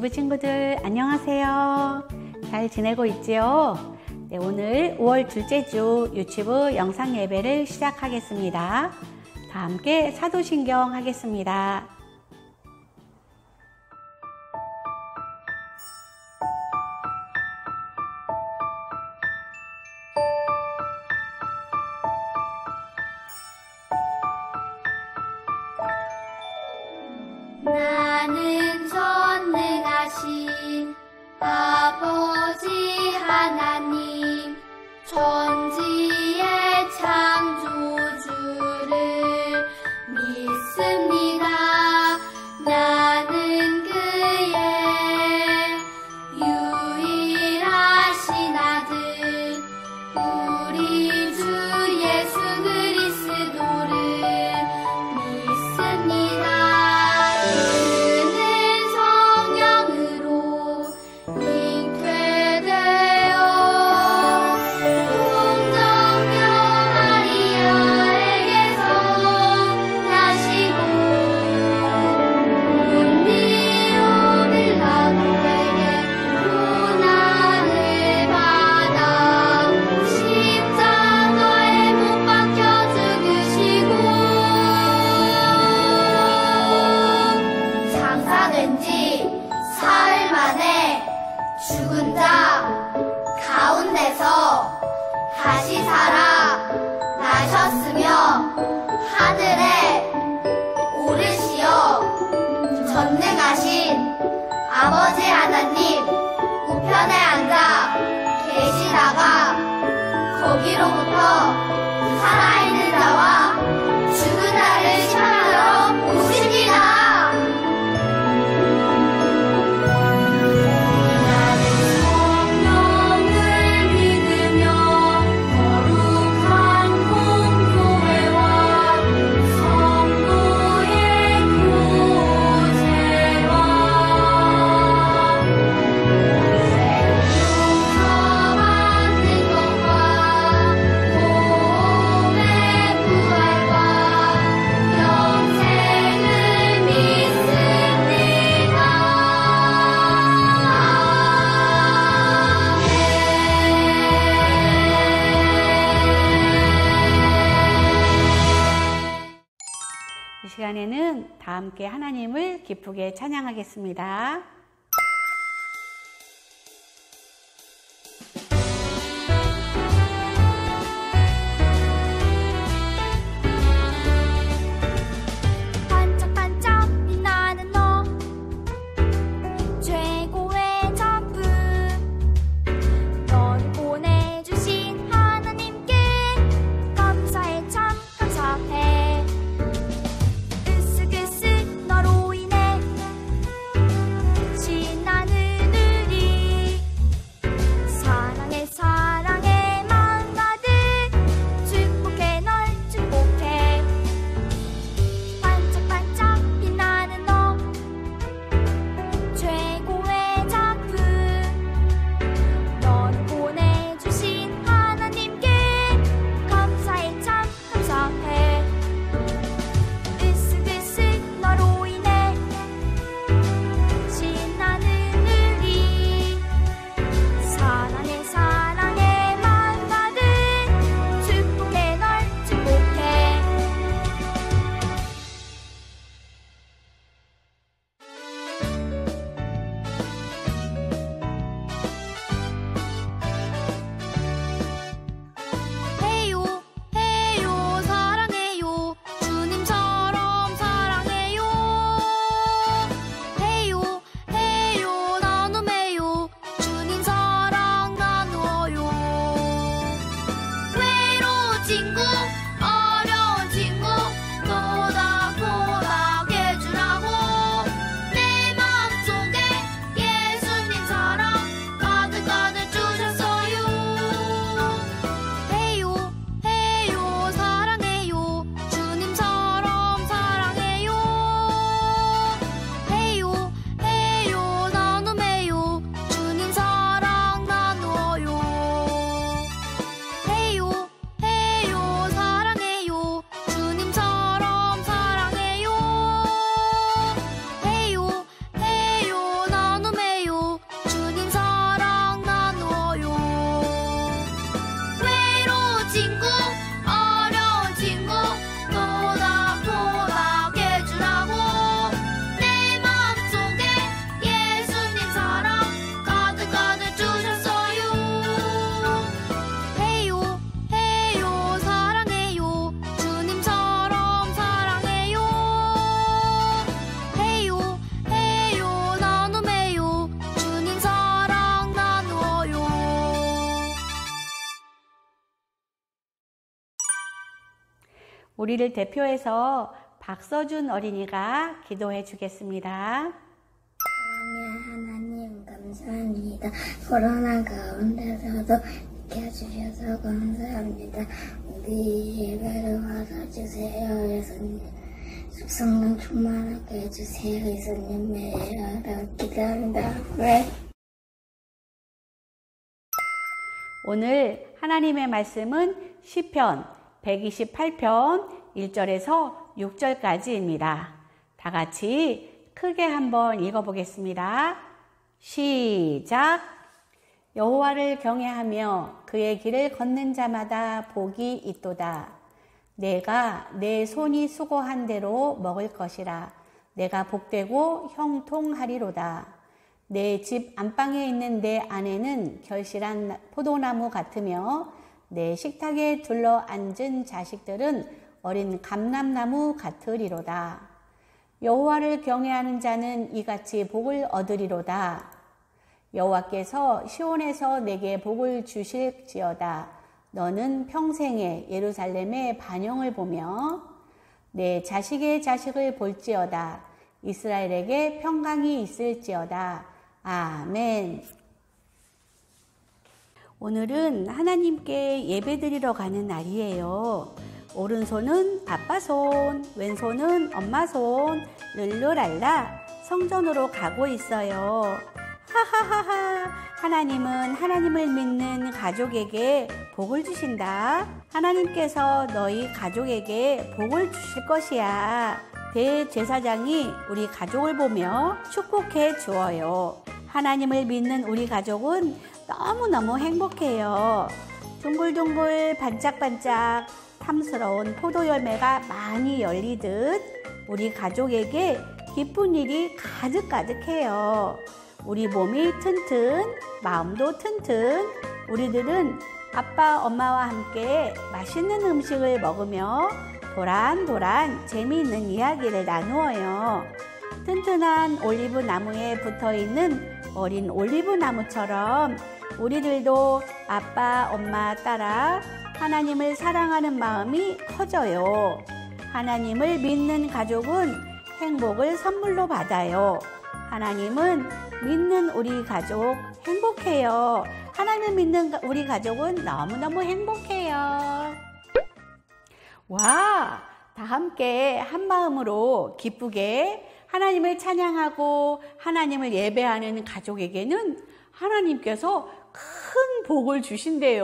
유치부 친구들 안녕하세요. 잘 지내고 있지요? 네, 오늘 5월 둘째 주 유치부 영상 예배를 시작하겠습니다. 다 함께 사도신경 하겠습니다. 나는 전능하신 아버지 하나님 천지의 창조주를 믿습니다. 나는 그의 유일하신 아들 우리 주 예수 그리스도를 믿습니다. 죽은 자 가운데서 다시 살아 나셨으며 하늘에 오르시어 전능하신 아버지 하나님 우편에 앉아 계시다가 거기로부터 살아있는 자와 죽은 자를 심판하러 오십니다. 이 시간에는 다 함께 하나님을 기쁘게 찬양하겠습니다. 반짝반짝 빛나는 너 최고의 작품 넌 보내주신 하나님께 감사해 참 감사해. 으쓱으쓱 너로 인해 우리를 대표해서 박서준 어린이가 기도해 주겠습니다. 하나님 감사합니다. 코로나 가운데서도 지켜주셔서 감사합니다. 우리 예배를 받아주세요. 예수님 성령 충만하게 해주세요. 예수님의 이름으로 기도합니다. 네. 오늘 하나님의 말씀은 시편 128편 1절에서 6절까지입니다. 다 같이 크게 한번 읽어보겠습니다. 시작! 여호와를 경외하며 그의 길을 걷는 자마다 복이 있도다. 내가 내 손이 수고한 대로 먹을 것이라. 내가 복되고 형통하리로다. 내 집 안방에 있는 내 아내는 결실한 포도나무 같으며 내 식탁에 둘러 앉은 자식들은 어린 감람나무 같으리로다. 여호와를 경외하는 자는 이같이 복을 얻으리로다. 여호와께서 시온에서 내게 복을 주실지어다. 너는 평생에 예루살렘의 반영을 보며 내 자식의 자식을 볼지어다. 이스라엘에게 평강이 있을지어다. 아멘. 오늘은 하나님께 예배드리러 가는 날이에요. 오른손은 아빠 손, 왼손은 엄마 손, 룰루랄라 성전으로 가고 있어요. 하하하하. 하나님은 하나님을 믿는 가족에게 복을 주신다. 하나님께서 너희 가족에게 복을 주실 것이야. 대제사장이 우리 가족을 보며 축복해 주어요. 하나님을 믿는 우리 가족은 너무너무 행복해요. 둥글둥글 반짝반짝 탐스러운 포도 열매가 많이 열리듯 우리 가족에게 기쁜 일이 가득가득해요. 우리 몸이 튼튼, 마음도 튼튼, 우리들은 아빠, 엄마와 함께 맛있는 음식을 먹으며 도란도란 재미있는 이야기를 나누어요. 튼튼한 올리브 나무에 붙어있는 어린 올리브 나무처럼 우리들도 아빠, 엄마 따라 하나님을 사랑하는 마음이 커져요. 하나님을 믿는 가족은 행복을 선물로 받아요. 하나님은 믿는 우리 가족 행복해요. 하나님을 믿는 우리 가족은 너무너무 행복해요. 와, 다 함께 한 마음으로 기쁘게 하나님을 찬양하고 하나님을 예배하는 가족에게는 하나님께서 큰 복을 주신대요.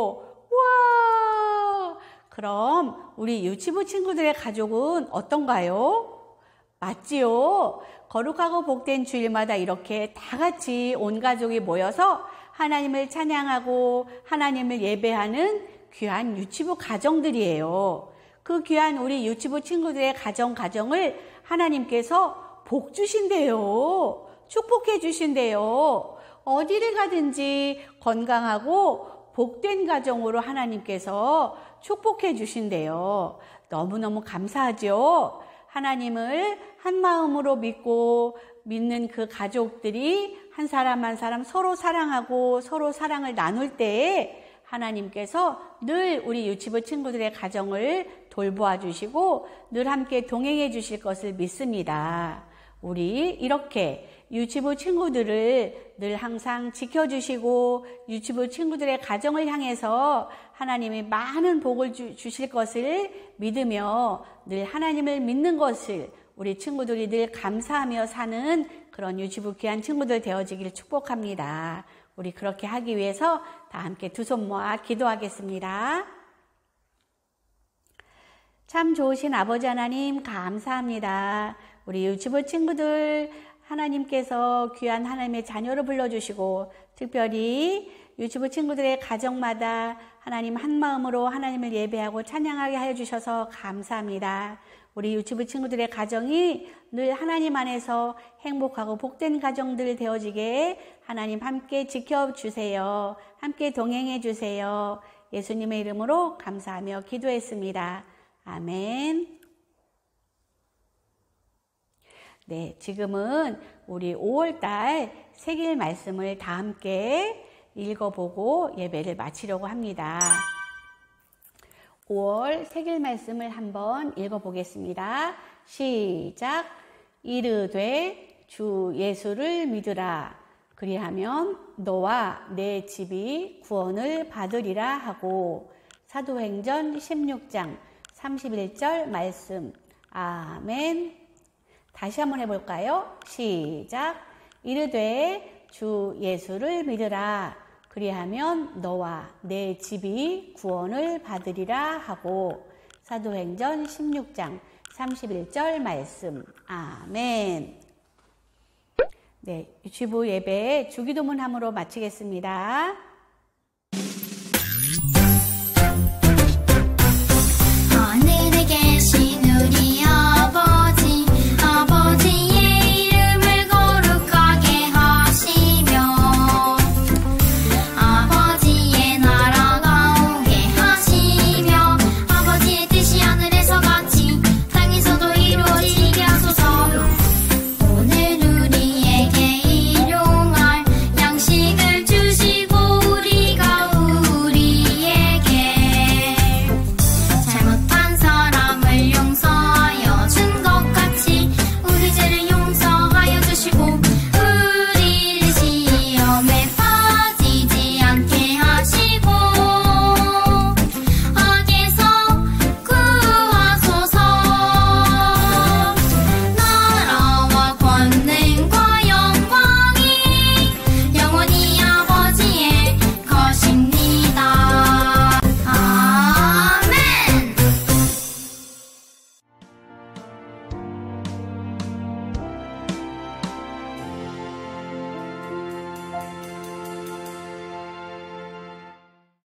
와! 그럼 우리 유치부 친구들의 가족은 어떤가요? 맞지요? 거룩하고 복된 주일마다 이렇게 다 같이 온 가족이 모여서 하나님을 찬양하고 하나님을 예배하는 귀한 유치부 가정들이에요. 그 귀한 우리 유치부 친구들의 가정을 하나님께서 복 주신대요. 축복해 주신대요. 어디를 가든지 건강하고 복된 가정으로 하나님께서 축복해 주신대요. 너무너무 감사하죠? 하나님을 한 마음으로 믿고 믿는 그 가족들이 한 사람 한 사람 서로 사랑하고 서로 사랑을 나눌 때에 하나님께서 늘 우리 유치부 친구들의 가정을 돌보아 주시고 늘 함께 동행해 주실 것을 믿습니다. 우리 이렇게 유치부 친구들을 늘 항상 지켜주시고 유치부 친구들의 가정을 향해서 하나님이 많은 복을 주실 것을 믿으며 늘 하나님을 믿는 것을 우리 친구들이 늘 감사하며 사는 그런 유치부 귀한 친구들 되어지길 축복합니다. 우리 그렇게 하기 위해서 다 함께 두 손 모아 기도하겠습니다. 참 좋으신 아버지 하나님 감사합니다. 우리 유치부 친구들 하나님께서 귀한 하나님의 자녀로 불러주시고 특별히 유치부 친구들의 가정마다 하나님 한 마음으로 하나님을 예배하고 찬양하게 하여 주셔서 감사합니다. 우리 유치부 친구들의 가정이 늘 하나님 안에서 행복하고 복된 가정들 되어지게 하나님 함께 지켜주세요. 함께 동행해 주세요. 예수님의 이름으로 감사하며 기도했습니다. 아멘. 네, 지금은 우리 5월달 새길 말씀을 다 함께 읽어보고 예배를 마치려고 합니다. 5월 세길 말씀을 한번 읽어보겠습니다. 시작. 이르되 주 예수를 믿으라. 그리하면 너와 내 집이 구원을 받으리라 하고. 사도행전 16장 31절 말씀. 아멘. 다시 한번 해볼까요? 시작. 이르되 주 예수를 믿으라. 그리하면 너와 내 집이 구원을 받으리라 하고. 사도행전 16장 31절 말씀. 아멘. 네, 유치부 예배 주기도문함으로 마치겠습니다.